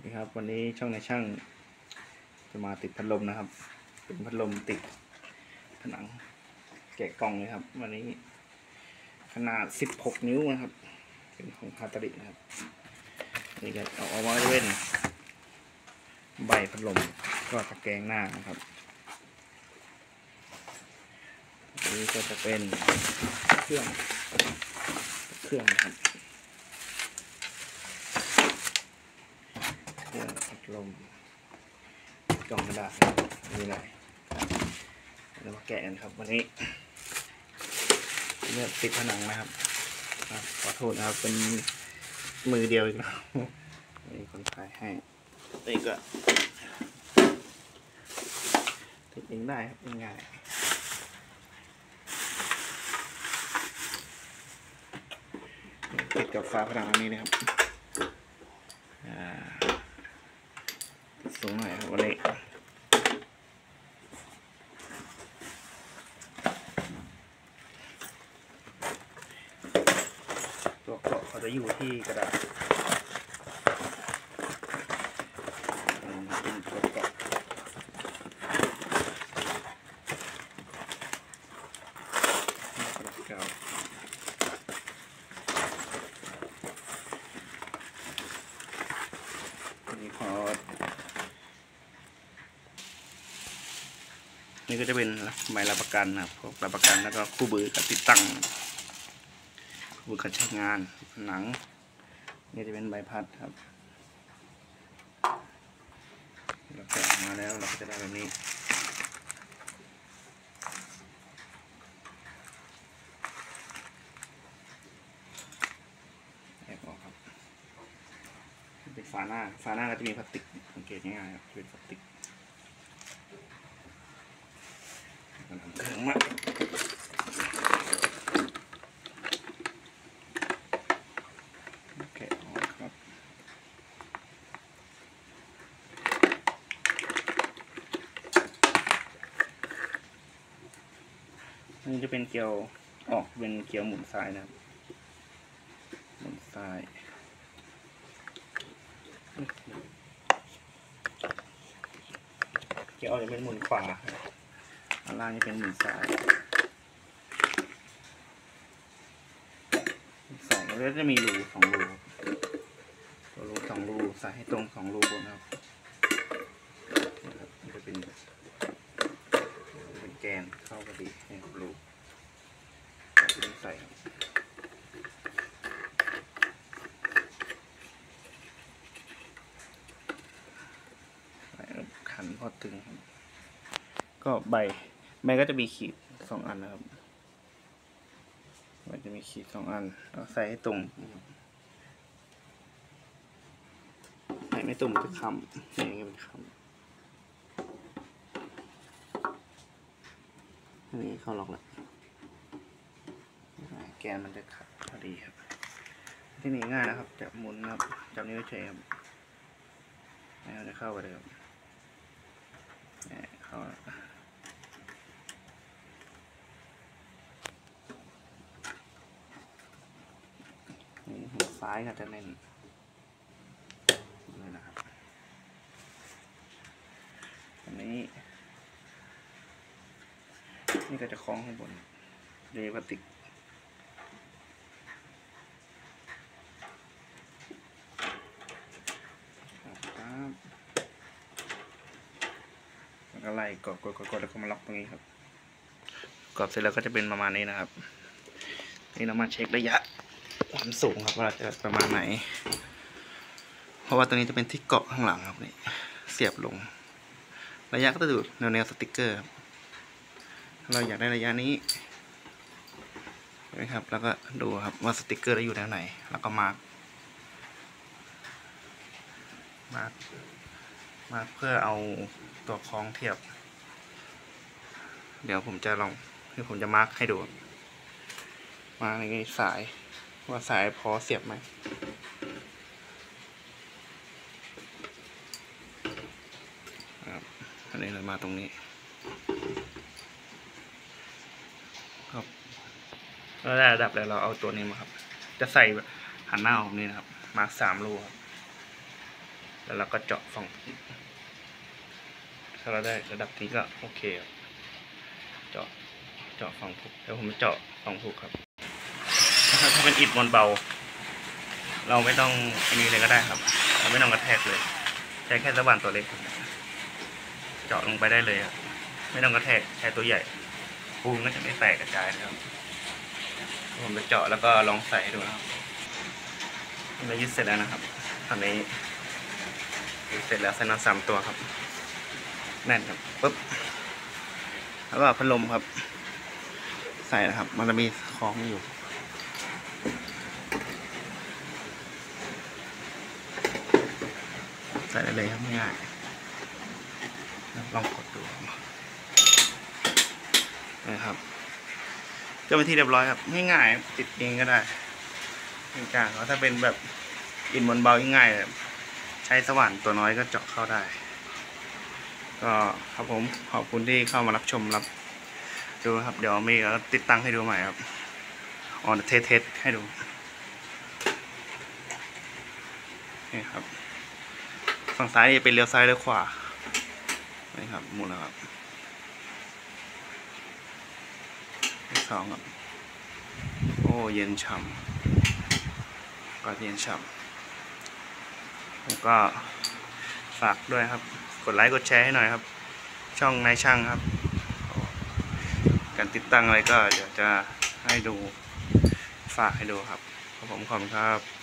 นี่ครับวันนี้ช่องในช่างจะมาติดพัดลมนะครับเป็นพัดลมติดผนังแกะกล่องเลยครับวันนี้ขนาด16 นิ้วนะครับเป็นของคาตาลินะครับนี่ก็เอามาเว้นใบพัดลมก็ตะแกรงหน้านะครับนี่ก็จะเป็นเครื่องนะครับเครื่องพัดลมกล่องกระดาษนี่เลยเรามาแกะกันครับวันนี้เนี่ยติดผนังนะครับขอโทษนะครับเป็นมือเดียวอีกแล้วนี่คนขายให้นี่ก็ติดเองได้ครับง่ายติดกับฝาผนังอันนี้นะครับสูงหน่อยครับวันนี้ตัวเกาะเขาจะอยู่ที่กระดาษเป็นตัวเกาะเก่านี่พอนี่ก็จะเป็นใบรับประกันนะครับพวกรับประกันแล้วก็คู่มือการติดตั้งคู่มือการใช้งานผนังนี่จะเป็นใบพัดครับเราแกะออกมาแล้วเราก็จะได้แบบนี้แอบออกครับเป็นฝาหน้าก็จะมีพลาสติกสังเกตง่ายๆครับเป็นพลาสติกเครื่องมาแกะออกครับนี่จะเป็นเกลียวออกเป็นเกลียวหมุนซ้ายนะครับหมุนซ้ายเกลียวออกจะเป็นหมุนขวาอันล่างจะเป็นหมุนซ้ายแล้วจะมีรู2 รูตัวรู2 รูใส่ให้ตรง2 รูบนครับมันจะเป็นแกนเข้าพอดีให้รูใส่ขันพอตึงครับก็ใบก็จะมีขีด2 อันนะครับมันจะมีขีด2 อันเราใส่ให้ตรงใส่ไม่ตรงจะค้ำอย่างนี้เป็นค้ำอันนี้เข้าล็อกแล้วแกนมันจะขัดพอดีครับที่นี่ง่ายนะครับจับหมุนครับจับนิ้วเฉยครับแล้วจะเข้าไปเลยครับเข้าหัวซ้ายก็จะแน่นเลยนะครับอันนี้นี่ก็จะคล้องข้างบนโดยพลาสติกแล้วก็ไล่กดแล้วก็มาล็อกตรงนี้ครับกดเสร็จแล้วก็จะเป็นประมาณนี้นะครับนี่เรามาเช็คระยะความสูงครับว่าจะประมาณไหนเพราะว่าตัวนี้จะเป็นที่เกาะข้างหลังครับนี่เสียบลงระยะก็จะดูแนวสติกเกอร์ครับเราอยากได้ระยะนี้นะครับแล้วก็ดูครับว่าสติกเกอร์ได้อยู่แนวไหนแล้วก็มาร์กเพื่อเอาตัวคล้องเทียบเดี๋ยวผมจะลองคือผมจะมาร์กให้ดูมาในสายว่าสายพอเสียบไหมครับอันนี้เรามาตรงนี้ครับแล้วได้ระดับแล้วเราเอาตัวนี้มาครับจะใส่หันหน้าออกนี่นะครับมาร์ก3 รูครับแล้วเราก็เจาะฝั่งถ้าเราได้ระดับนี้ก็โอเคครับเจาะฝั่งผูกแล้วผมเจาะฝั่งผูกครับถ้าเป็นอิฐมวลเบาเราไม่ต้องอันนี้เลยก็ได้ครับเราไม่ต้องกระแทกเลยใช้แค่สว่านตัวเล็กเจาะลงไปได้เลยครับไม่ต้องกระแทกใช้ตัวใหญ่ปูนก็จะไม่แตกกระจายนะครับผมจะเจาะแล้วก็ลองใส่ดูนะครับเรายึดเสร็จแล้วนะครับตอนนี้เสร็จแล้วใส่น็อต3 ตัวครับแน่นครับปุ๊บแล้วก็พัดลมครับใส่นะครับมันจะมีคล้องอยู่ใส่ได้เลยครับง่ายลองกดดูนะครับก็เป็นที่เรียบร้อยครับง่ายๆติดเองก็ได้ง่ายๆถ้าเป็นแบบอิฐมวลเบาง่ายๆใช้สว่านตัวน้อยก็เจาะเข้าได้ก็ครับผมขอบคุณที่เข้ามารับชมรับดูครับเดี๋ยวมีติดตั้งให้ดูใหม่ครับออนเทสให้ดูนี่ครับฝั่งซ้ายจะเป็นเลี้ยวซ้ายเลี้ยวขวานี่ครับหมุนแล้วครับ2ครับโอ้เย็นฉ่ำก็เย็นฉ่ำแล้วก็ฝากด้วยครับกดไลค์กดแชร์ให้หน่อยครับช่องนายช่างครับการติดตั้งอะไรก็เดี๋ยวจะให้ดูฝากให้ดูครับขอบคุณครับ